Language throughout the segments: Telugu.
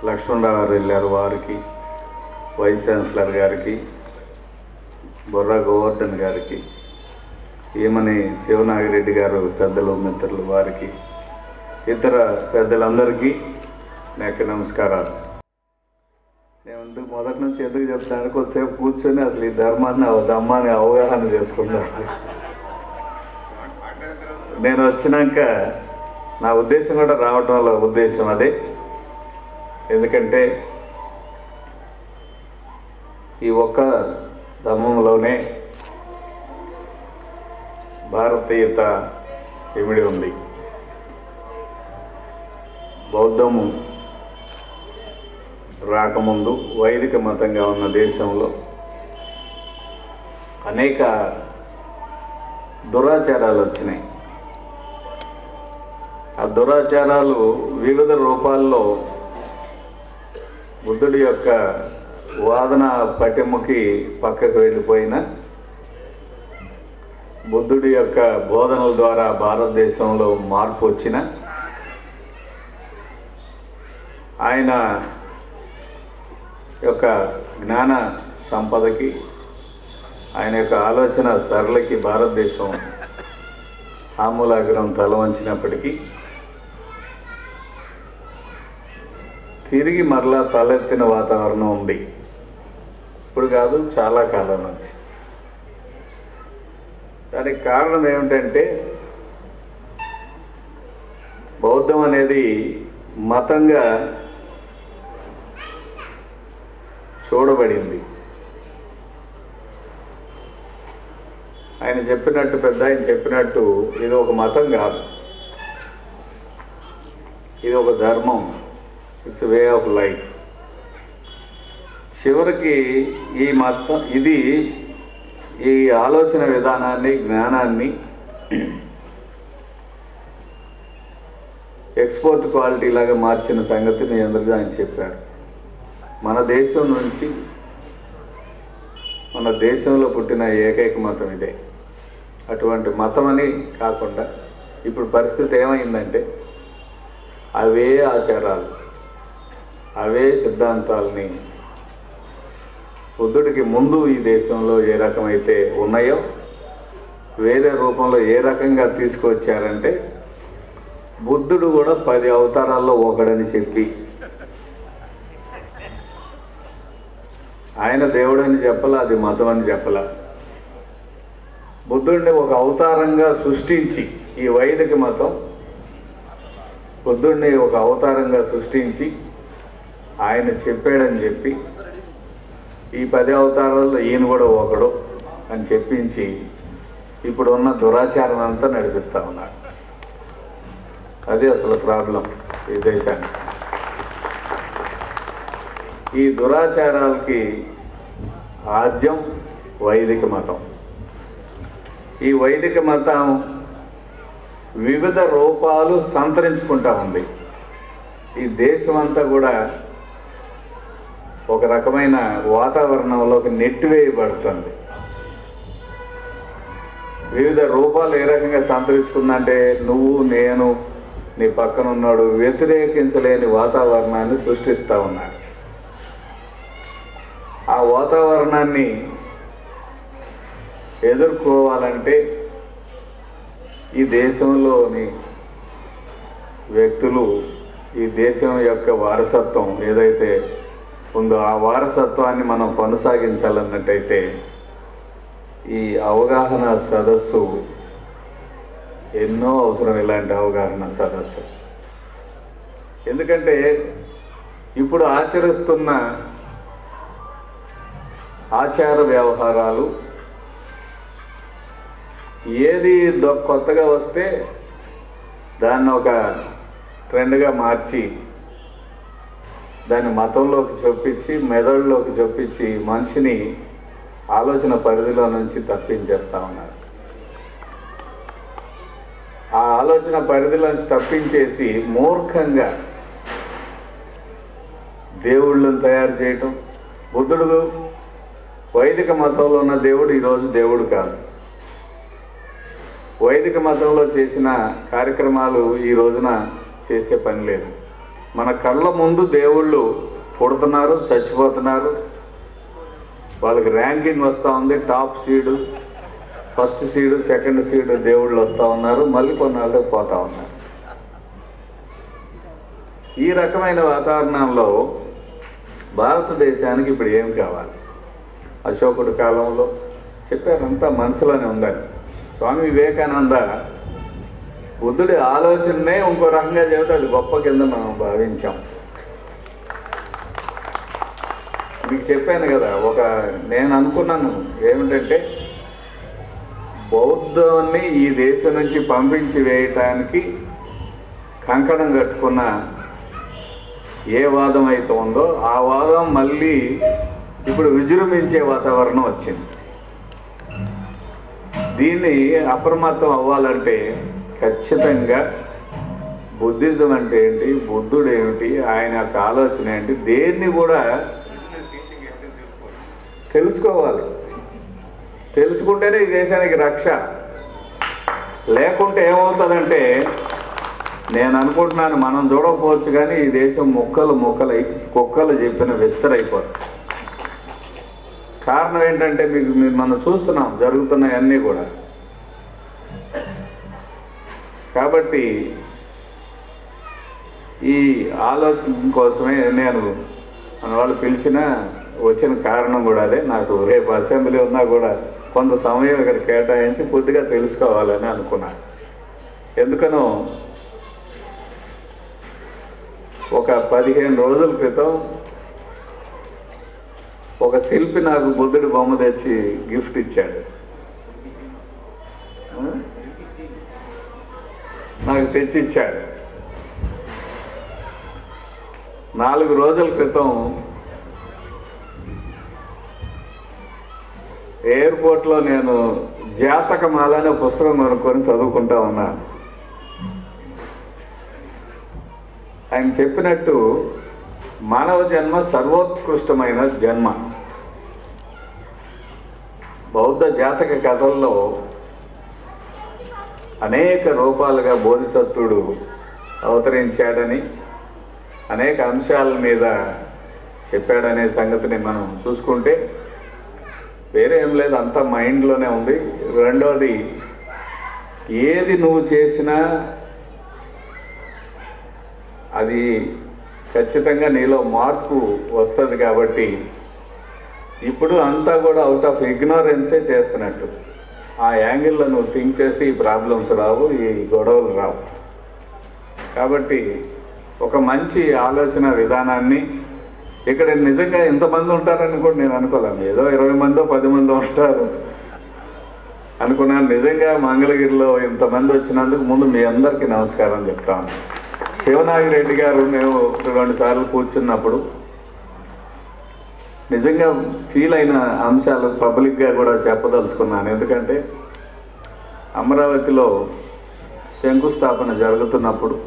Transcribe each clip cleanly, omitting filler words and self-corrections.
లక్ష్మణరావు వెళ్ళారు, వారికి, వైస్ ఛాన్సలర్ గారికి, బొర్రా గోవర్ధన్ గారికి, ఈమని శివనాగిరెడ్డి గారు పెద్దలు మిత్రులు, వారికి, ఇతర పెద్దలందరికీ నా యొక్క నమస్కారాలు. నేను మొదటి నుంచి ఎందుకు చెప్తాను, కొద్దిసేపు కూర్చొని అసలు ఈ ధర్మాన్ని అవగాహన చేసుకుంటాను. నేను వచ్చినాక నా ఉద్దేశం కూడా రావటం వల్ల ఉద్దేశం అదే. ఎందుకంటే ఈ ఒక్క ధర్మంలోనే భారతీయత ఇమిడి ఉంది. బౌద్ధము రాకముందు వైదిక మతంగా ఉన్న దేశంలో అనేక దురాచారాలు వచ్చినాయి. ఆ దురాచారాలు వివిధ రూపాల్లో బుద్ధుడి యొక్క వాదన పటిమకి పక్కకు వెళ్ళిపోయిన, బుద్ధుడి యొక్క బోధనల ద్వారా భారతదేశంలో మార్పు వచ్చిన, ఆయన యొక్క జ్ఞాన సంపదకి, ఆయన యొక్క ఆలోచన సరళకి భారతదేశం ఆమూలాగ్రం తల వంచినప్పటికీ తిరిగి మరలా తలెత్తిన వాతావరణం ఉంది. ఇప్పుడు కాదు, చాలా కాలం నుంచి. దానికి కారణం ఏమిటంటే బౌద్ధం అనేది మతంగా చూడబడింది. ఆయన చెప్పినట్టు ఇది ఒక మతం కాదు, ఇది ఒక ధర్మం, ఇట్స్ వే ఆఫ్ లైఫ్. చివరికి ఈ మతం ఈ ఆలోచన విధానాన్ని, జ్ఞానాన్ని ఎక్స్పోర్ట్ క్వాలిటీ లాగా మార్చిన సంగతి మీ అందరికీ ఆయన చెప్పారు. మన దేశం నుంచి, మన దేశంలో పుట్టిన ఏకైక మతం ఇదే. అటువంటి మతం అని కాకుండా ఇప్పుడు పరిస్థితి ఏమైందంటే అవే ఆచారాలు, అవే సిద్ధాంతాలని బుద్ధుడికి ముందు ఈ దేశంలో ఏ రకమైతే ఉన్నాయో వేరే రూపంలో ఏ రకంగా తీసుకొచ్చారంటే, బుద్ధుడు కూడా 10 అవతారాల్లో ఒకడని చెప్పి, ఆయన దేవుడని చెప్పలా, అది మతం అని చెప్పలా, బుద్ధుడిని ఒక అవతారంగా సృష్టించి, ఈ వైదిక మతం బుద్ధుడిని ఒక అవతారంగా సృష్టించి ఆయన చెప్పాడని చెప్పి, ఈ 10 అవతారాల్లో ఈయన కూడా ఒకడు అని చెప్పించి ఇప్పుడు ఉన్న దురాచారం అంతా నడిపిస్తూ ఉన్నాడు. అది అసలు ప్రాబ్లం ఈ దేశానికి. ఈ దురాచారాలకి ఆద్యం వైదిక మతం. ఈ వైదిక మతం వివిధ రూపాలు సంతరించుకుంటా ఉంది. ఈ దేశం అంతా కూడా ఒక రకమైన వాతావరణంలోకి నెట్టివేయబడుతుంది. వివిధ రూపాలు ఏ రకంగా సంతరించుకుందంటే, నువ్వు, నేను, నీ పక్కన ఉన్నాడు వ్యతిరేకించలేని వాతావరణాన్ని సృష్టిస్తూ ఉన్నాడు. ఆ వాతావరణాన్ని ఎదుర్కోవాలంటే ఈ దేశంలోని వ్యక్తులు, ఈ దేశం యొక్క వారసత్వం ఏదైతే ఉందో ఆ వారసత్వాన్ని మనం కొనసాగించాలన్నట్టయితే ఈ అవగాహన సదస్సు ఎన్నో అవసరం. ఇలాంటి అవగాహన సదస్సు ఎందుకంటే ఇప్పుడు ఆచరిస్తున్న ఆచార వ్యవహారాలు ఏది కొత్తగా వస్తే దాన్ని ఒక ట్రెండ్గా మార్చి దాన్ని మతంలోకి చొప్పించి, మెదడులోకి చొప్పించి మనిషిని ఆలోచన పరిధిలో నుంచి తప్పించేస్తూ ఉన్నారు. ఆ ఆలోచన పరిధిలో నుంచి తప్పించేసి మూర్ఖంగా దేవుళ్ళను తయారు చేయటం. బుద్ధుడు వైదిక మతంలో ఉన్న దేవుడు ఈరోజు దేవుడు కాదు. వైదిక మతంలో చేసిన కార్యక్రమాలు ఈ రోజున చేసే పని లేదు. మన కళ్ళ ముందు దేవుళ్ళు పుడుతున్నారు, చచ్చిపోతున్నారు, వాళ్ళకి ర్యాంకింగ్ వస్తూ ఉంది, top seed, first seed, second seed దేవుళ్ళు వస్తూ ఉన్నారు, మళ్ళీ కొన్నాళ్ళకి పోతూ ఉన్నారు. ఈ రకమైన వాతావరణంలో భారతదేశానికి ఇప్పుడు ఏం కావాలి? అశోకుడి కాలంలో చెప్పారంతా మనసులోనే ఉందని. స్వామి వివేకానంద బుద్ధుడి ఆలోచననే ఇంకో రకంగా చెబితే అది గొప్ప కింద మనం భావించాం. మీకు చెప్పాను కదా, నేను అనుకున్నాను ఏమిటంటే బౌద్ధాన్ని ఈ దేశం నుంచి పంపించి వేయటానికి కంకణం కట్టుకున్న ఏ వాదం అయితే ఉందో ఆ వాదం మళ్ళీ ఇప్పుడు విజృంభించే వాతావరణం వచ్చింది. దీన్ని అప్రమత్తం అవ్వాలంటే ఖచ్చితంగా బుద్ధిజం అంటే ఏంటి, బుద్ధుడు ఏమిటి, ఆయన యొక్క ఆలోచన ఏంటి, దేన్ని కూడా తెలుసుకోవాలి. తెలుసుకుంటేనే ఈ దేశానికి రక్ష. లేకుంటే ఏమవుతుందంటే, నేను అనుకుంటున్నాను మనం చూడకపోవచ్చు కానీ ఈ దేశం ముక్కలై కుక్కలు చెప్పిన విస్తరైపోతుంది. కారణం ఏంటంటే మనం చూస్తున్నాం జరుగుతున్నాయన్నీ కూడా. కాబట్టి ఈ ఆలోచన కోసమే నేను మన వాళ్ళు వచ్చిన కారణం కూడా అదే. నాకు రేపు అసెంబ్లీ ఉన్నా కూడా కొంత సమయం ఇక్కడ కేటాయించి కొద్దిగా తెలుసుకోవాలని అనుకున్నాను. ఎందుకనో ఒక 15 రోజుల క్రితం ఒక శిల్పి నాకు బుద్ధుడి బొమ్మ తెచ్చి గిఫ్ట్ ఇచ్చాడు. నాకు తెచ్చి ఇచ్చాడు. 4 రోజుల క్రితం ఎయిర్పోర్ట్లో నేను జాతకమాల అనే పుస్తకం కొనుక్కొని చదువుకుంటా ఉన్నాను. ఆయన చెప్పినట్టు మానవ జన్మ సర్వోత్కృష్టమైన జన్మ. బౌద్ధ జాతక కథల్లో అనేక రూపాలుగా బోధిసత్వుడు అవతరించాడని, అనేక అంశాల మీద చెప్పాడనే సంగతిని మనం చూసుకుంటే వేరే ఏం లేదు, అంతా మైండ్లోనే ఉంది. రెండోది, ఏది నువ్వు చేసినా అది ఖచ్చితంగా నీలో మార్పు వస్తుంది. కాబట్టి ఇప్పుడు అంతా కూడా అవుట్ ఆఫ్ ఇగ్నోరెన్సే చేస్తున్నట్టు. ఆ యాంగిల్లో నువ్వు థింక్ చేస్తే ఈ ప్రాబ్లమ్స్ రావు, ఈ గొడవలు రావు. కాబట్టి ఒక మంచి ఆలోచన విధానాన్ని, ఇక్కడ నిజంగా ఇంతమంది ఉంటారని కూడా నేను అనుకోలేను. ఏదో 20 మందో 10 మందో ఉంటారు అనుకున్నాను. నిజంగా మంగళగిరిలో ఇంతమంది వచ్చినందుకు ముందు మీ అందరికీ నమస్కారం చెప్తాను. శివనాగిరెడ్డి గారు మేము 2 సార్లు కూర్చున్నప్పుడు నిజంగా ఫీల్ అయిన అంశాలు పబ్లిక్గా కూడా చెప్పదలుచుకున్నాను. ఎందుకంటే అమరావతిలో శంకుస్థాపన జరుగుతున్నప్పుడు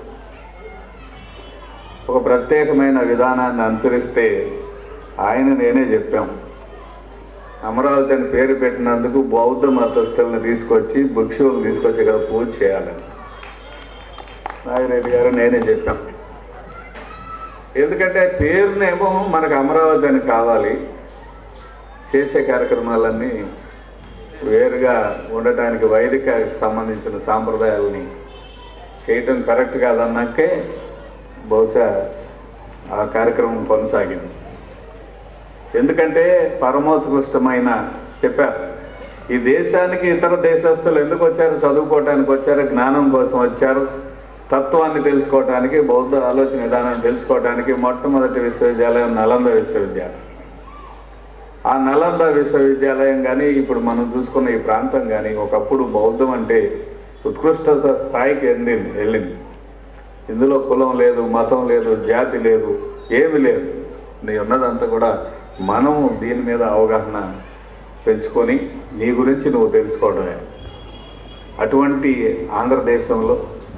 ఒక ప్రత్యేకమైన విధానాన్ని అనుసరిస్తే నేనే చెప్పాం, అమరావతి అని పేరు పెట్టినందుకు బౌద్ధ మతస్థులను తీసుకొచ్చి, భిక్షువులు తీసుకొచ్చి ఇక్కడ పూజ చేయాలని నాగిరెడ్డి గారు నేనే చెప్పాం. ఎందుకంటే పేరునేమో మనకు అమరావతి అని కావాలి, చేసే కార్యక్రమాలన్నీ వేరుగా ఉండటానికి వైదిక సంబంధించిన సాంప్రదాయాలని చేయటం కరెక్ట్ కాదన్నాకే బహుశా ఆ కార్యక్రమం కొనసాగింది. ఎందుకంటే పరమోత్కృష్టమైన చెప్పారు, ఈ దేశానికి ఇతర దేశస్తులు ఎందుకు వచ్చారు? చదువుకోవటానికి వచ్చారు, జ్ఞానం కోసం వచ్చారు, తత్వాన్ని తెలుసుకోవటానికి, బౌద్ధ ఆలోచన విధానాన్ని తెలుసుకోవటానికి. మొట్టమొదటి విశ్వవిద్యాలయం నలంద విశ్వవిద్యాలయం. ఆ నలంద విశ్వవిద్యాలయం కానీ ఇప్పుడు మనం చూసుకున్న ఈ ప్రాంతం కానీ ఒకప్పుడు బౌద్ధం అంటే ఉత్కృష్టత స్థాయికి వెళ్ళింది. ఇందులో కులం లేదు, మతం లేదు, జాతి లేదు, ఏమి లేదు. నీ ఉన్నదంతా కూడా మనము దీని మీద అవగాహన పెంచుకొని నీ గురించి నువ్వు తెలుసుకోవడమే. అటువంటి ఆంధ్రదేశంలో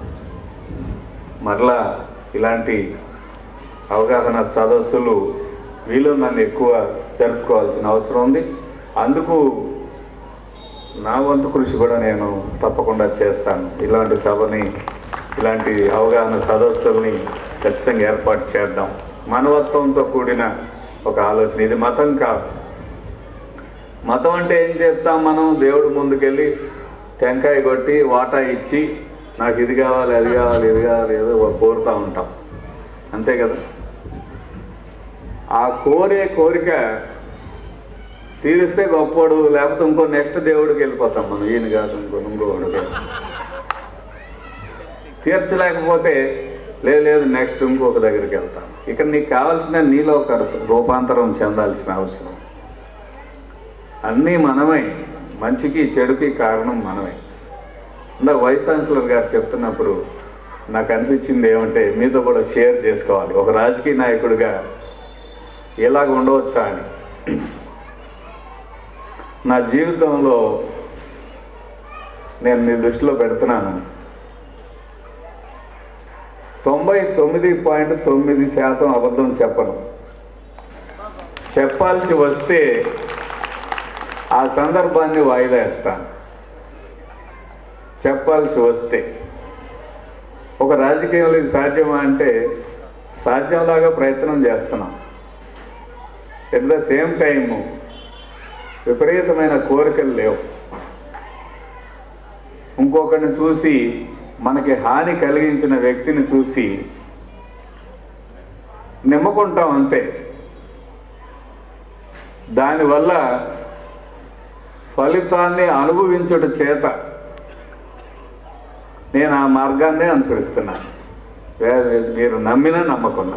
మరలా ఇలాంటి అవగాహన సదస్సులు వీళ్ళు నన్ను ఎక్కువ జరుపుకోవాల్సిన అవసరం ఉంది. అందుకు నా వంతు కృషి కూడా నేను తప్పకుండా చేస్తాను. ఇలాంటి సభని, ఇలాంటి అవగాహన సదస్సుల్ని ఖచ్చితంగా ఏర్పాటు చేద్దాం. మానవత్వంతో కూడిన ఒక ఆలోచన. ఇది మతం కాదు. మతం అంటే ఏం చేస్తాం మనం? దేవుడు ముందుకెళ్ళి టెంకాయ కొట్టి వాటా ఇచ్చి నాకు ఇది కావాలి, అది కావాలి, ఇది కావాలి, ఏదో కోరుతూ ఉంటాం, అంతే కదా. ఆ కోరిక తీరిస్తే గొప్పోడు, లేకపోతే ఇంకో నెక్స్ట్ దేవుడికి వెళ్ళిపోతాం మనం. ఈయన కాదు ఇంకోడు తీర్చలేకపోతే లేదు నెక్స్ట్ ఇంకొక దగ్గరికి వెళ్తాం. ఇక్కడ నీకు కావాల్సిన నీలో ఒక రూపాంతరం చెందాల్సిన అవసరం. అన్నీ మనమే, మంచికి చెడుకి కారణం మనమే. ఇందాక వైస్ ఛాన్సలర్ గారు చెప్తున్నప్పుడు నాకు అనిపించింది ఏమంటే మీతో కూడా షేర్ చేసుకోవాలి. ఒక రాజకీయ నాయకుడిగా ఎలాగ ఉండవచ్చా అని. నా జీవితంలో నేను మీ దృష్టిలో పెడుతున్నాను. 99.9% అబద్ధం చెప్పను. చెప్పాల్సి వస్తే ఆ సందర్భాన్ని వాయిదా వేస్తాను. చెప్పాల్సి వస్తే ఒక రాజకీయంలో ఇది సాధ్యమా అంటే సాధ్యంలాగా ప్రయత్నం చేస్తున్నాం. ఎట్ ద సేమ్ టైము విపరీతమైన కోరికలు లేవు. ఇంకొకరిని చూసి, మనకి హాని కలిగించిన వ్యక్తిని చూసి నిమ్మకుంటాం అంతే. దానివల్ల ఫలితాన్ని అనుభవించుట చేత నేను ఆ మార్గాన్నే అనుసరిస్తున్నాను. మీరు నమ్మినా నమ్మకున్నా.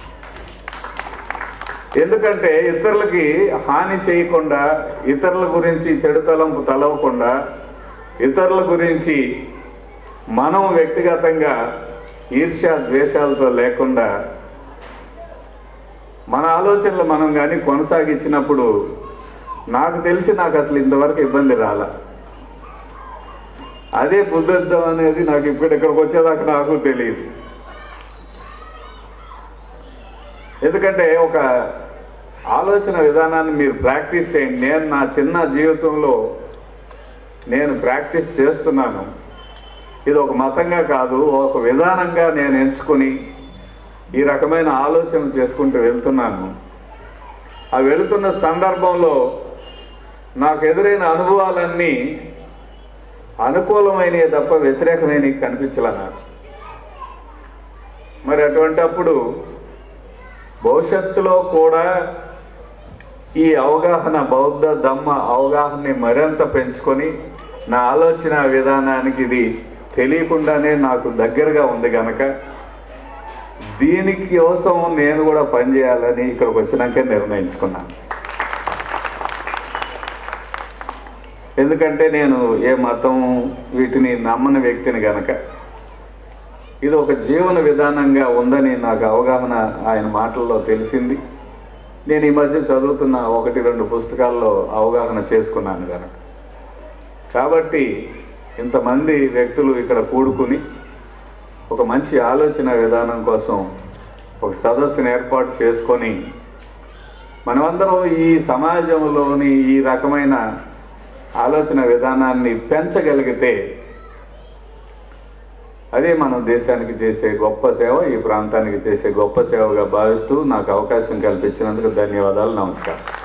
ఎందుకంటే ఇతరులకి హాని చేయకుండా, ఇతరుల గురించి చెడు తలంపు తలవకుండా, ఇతరుల గురించి మనం వ్యక్తిగతంగా ఈర్ష్య ద్వేషాలతో లేకుండా మన ఆలోచనలు మనం కానీ కొనసాగించినప్పుడు నాకు తెలిసి నాకు అసలు ఇంతవరకు ఇబ్బంది రాలా. అదే బుద్ధుద్ధం అనేది నాకు ఇక్కడికి వచ్చేదాకా నాకు తెలియదు. ఎందుకంటే ఒక ఆలోచన విధానాన్ని మీరు ప్రాక్టీస్ చేయండి. నేను నా చిన్న జీవితంలో నేను ప్రాక్టీస్ చేస్తున్నాను. ఇది ఒక మతంగా కాదు, ఒక విధానంగా నేను ఎంచుకొని ఈ రకమైన ఆలోచన చేసుకుంటూ వెళ్తున్నాను. ఆ వెళుతున్న సందర్భంలో నాకు ఎదురైన అనుభవాలన్నీ అనుకూలమైనవి తప్ప వ్యతిరేకమైనవి కనిపించలే నాకు. మరి అటువంటప్పుడు భవిష్యత్తులో కూడా ఈ అవగాహన, బౌద్ధ ధమ్మ అవగాహనని మరింత పెంచుకొని నా ఆలోచన విధానానికి ఇది తెలియకుండానే నాకు దగ్గరగా ఉంది కనుక దీనికి కోసం నేను కూడా పనిచేయాలని ఇక్కడికి వచ్చినాకే నిర్ణయించుకున్నాను. ఎందుకంటే నేను ఏ మతం వీటిని నమ్మని వ్యక్తిని కనుక ఇది ఒక జీవన విధానంగా ఉందని నాకు అవగాహన ఆయన మాటల్లో తెలిసింది. నేను ఈ మధ్య చదువుతున్న 1-2 పుస్తకాల్లో అవగాహన చేసుకున్నాను కనుక. కాబట్టి ఇంతమంది వ్యక్తులు ఇక్కడ కూడుకుని ఒక మంచి ఆలోచన విధానం కోసం ఒక సదస్సును ఏర్పాటు చేసుకొని మనమందరం ఈ సమాజంలోని ఈ రకమైన ఆలోచన విధానాన్ని పెంచగలిగితే అదే మనం దేశానికి చేసే గొప్ప సేవ, ఈ ప్రాంతానికి చేసే గొప్ప సేవగా భావిస్తూ నాకు అవకాశం కల్పించినందుకు ధన్యవాదాలు. నమస్కారం.